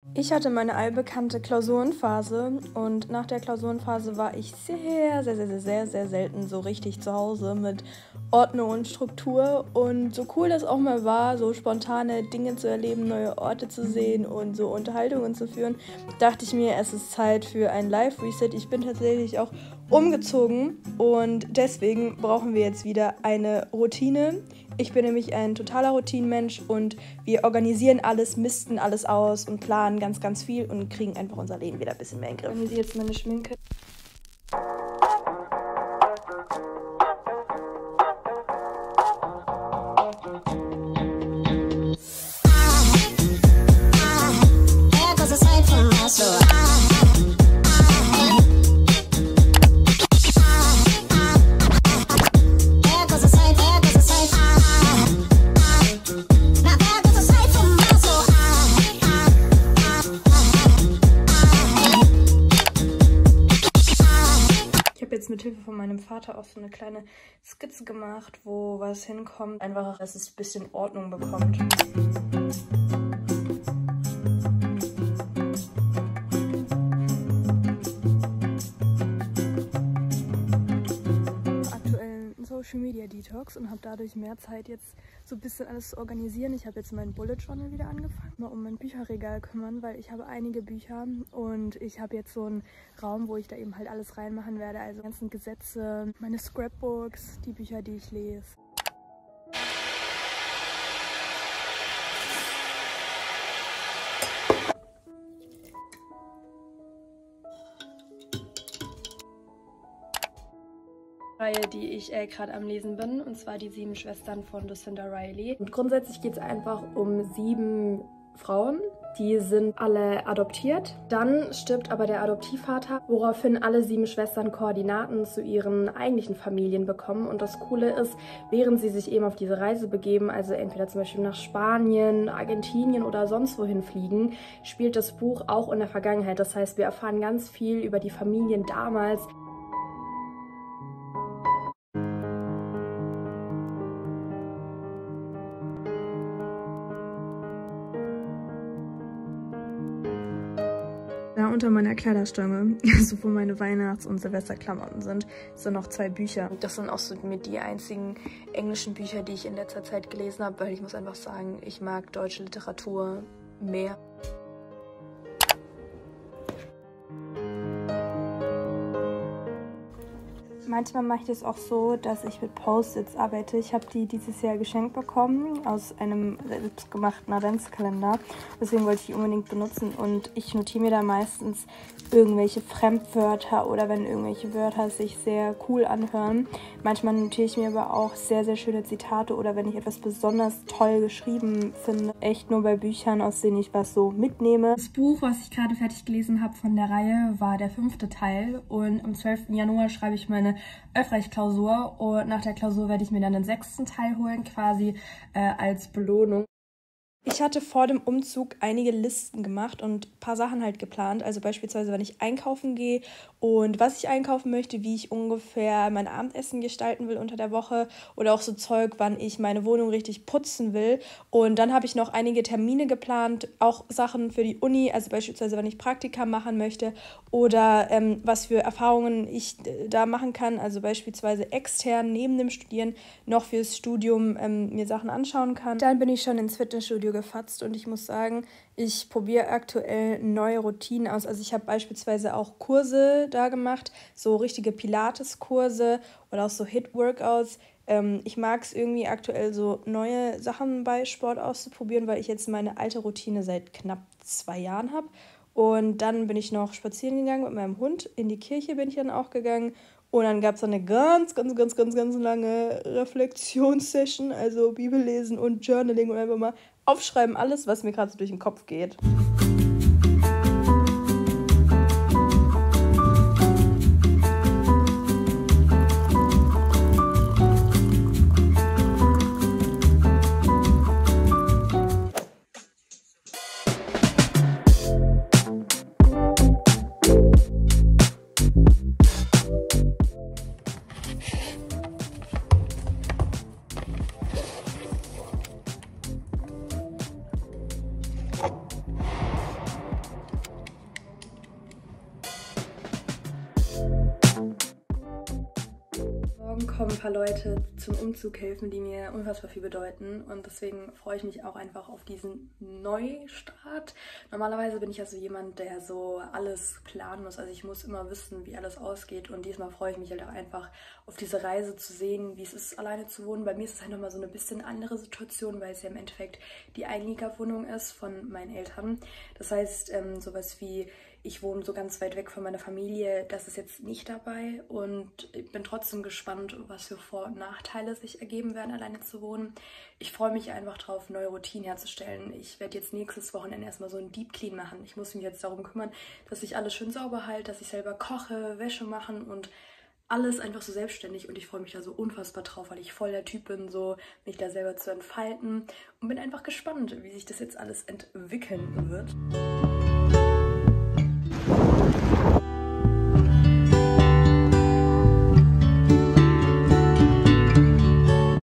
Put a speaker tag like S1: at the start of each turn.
S1: Ich hatte meine allbekannte Klausurenphase und nach der Klausurenphase war ich sehr selten so richtig zu Hause mit Ordnung und Struktur. Und so cool das auch mal war, so spontane Dinge zu erleben, neue Orte zu sehen und so Unterhaltungen zu führen, dachte ich mir, es ist Zeit für ein Live-Reset. Ich bin tatsächlich auch umgezogen und deswegen brauchen wir jetzt wieder eine Routine. Ich bin nämlich ein totaler Routinenmensch und wir organisieren alles, misten alles aus und planen ganz viel und kriegen einfach unser Leben wieder ein bisschen mehr in den Griff. Hier jetzt meine Schminke. Mit Hilfe von meinem Vater auch so eine kleine Skizze gemacht, wo was hinkommt. Einfach, dass es ein bisschen Ordnung bekommt. Aktuell ein Social Media Detox und habe dadurch mehr Zeit jetzt so ein bisschen alles zu organisieren. Ich habe jetzt mein Bullet Journal wieder angefangen, mal um mein Bücherregal kümmern, weil ich habe einige Bücher und ich habe jetzt so einen Raum, wo ich da eben halt alles reinmachen werde, also ganzen Gesetze, meine Scrapbooks, die Bücher, die ich lese. Reihe, die ich gerade am Lesen bin, und zwar die 7 Schwestern von Lucinda Riley. Und grundsätzlich geht es einfach um 7 Frauen, die sind alle adoptiert. Dann stirbt aber der Adoptivvater, woraufhin alle 7 Schwestern Koordinaten zu ihren eigentlichen Familien bekommen. Und das Coole ist, während sie sich eben auf diese Reise begeben, also entweder zum Beispiel nach Spanien, Argentinien oder sonst wohin fliegen, spielt das Buch auch in der Vergangenheit. Das heißt, wir erfahren ganz viel über die Familien damals. Da unter meiner Kleiderstange, so wo meine Weihnachts- und Silvesterklamotten sind noch 2 Bücher. Das sind auch so mit die einzigen englischen Bücher, die ich in letzter Zeit gelesen habe, weil ich muss einfach sagen, ich mag deutsche Literatur mehr. Manchmal mache ich das auch so, dass ich mit Post-its arbeite. Ich habe die dieses Jahr geschenkt bekommen aus einem selbstgemachten Adventskalender. Deswegen wollte ich die unbedingt benutzen und ich notiere mir da meistens irgendwelche Fremdwörter oder wenn irgendwelche Wörter sich sehr cool anhören. Manchmal notiere ich mir aber auch sehr schöne Zitate oder wenn ich etwas besonders toll geschrieben finde. Echt nur bei Büchern, aus denen ich was so mitnehme. Das Buch, was ich gerade fertig gelesen habe von der Reihe, war der 5. Teil und am 12. Januar schreibe ich meine Öffrecht-Klausur und nach der Klausur werde ich mir dann den 6. Teil holen, quasi als Belohnung. Ich hatte vor dem Umzug einige Listen gemacht und ein paar Sachen halt geplant. Also beispielsweise, wenn ich einkaufen gehe und was ich einkaufen möchte, wie ich ungefähr mein Abendessen gestalten will unter der Woche oder auch so Zeug, wann ich meine Wohnung richtig putzen will. Und dann habe ich noch einige Termine geplant, auch Sachen für die Uni, also beispielsweise, wenn ich Praktika machen möchte oder was für Erfahrungen ich da machen kann, also beispielsweise extern neben dem Studieren noch fürs Studium mir Sachen anschauen kann. Dann bin ich schon ins Fitnessstudio gefatzt und ich muss sagen, ich probiere aktuell neue Routinen aus. Also ich habe beispielsweise auch Kurse da gemacht, so richtige Pilates-Kurse oder auch so HIIT-Workouts. Ich mag es irgendwie aktuell so neue Sachen bei Sport auszuprobieren, weil ich jetzt meine alte Routine seit knapp 2 Jahren habe. Und dann bin ich noch spazieren gegangen mit meinem Hund. In die Kirche bin ich dann auch gegangen. Und dann gab es eine ganz lange Reflexionssession, also Bibellesen und Journaling und einfach mal aufschreiben, alles, was mir gerade so durch den Kopf geht. kommen ein paar Leute zum Umzug helfen, die mir unfassbar viel bedeuten und deswegen freue ich mich auch einfach auf diesen Neustart. Normalerweise bin ich ja so jemand, der so alles planen muss, also ich muss immer wissen, wie alles ausgeht und diesmal freue ich mich halt auch einfach auf diese Reise zu sehen, wie es ist, alleine zu wohnen. Bei mir ist es halt nochmal so eine bisschen andere Situation, weil es ja im Endeffekt die Einliegerwohnung ist von meinen Eltern. Das heißt, sowas wie ich wohne so ganz weit weg von meiner Familie, das ist jetzt nicht dabei und ich bin trotzdem gespannt, was für Vor- und Nachteile sich ergeben werden, alleine zu wohnen. Ich freue mich einfach drauf, neue Routinen herzustellen. Ich werde jetzt nächstes Wochenende erstmal so einen Deep Clean machen. Ich muss mich jetzt darum kümmern, dass ich alles schön sauber halte, dass ich selber koche, Wäsche machen und alles einfach so selbstständig und ich freue mich da so unfassbar drauf, weil ich voll der Typ bin, so mich da selber zu entfalten und bin einfach gespannt, wie sich das jetzt alles entwickeln wird.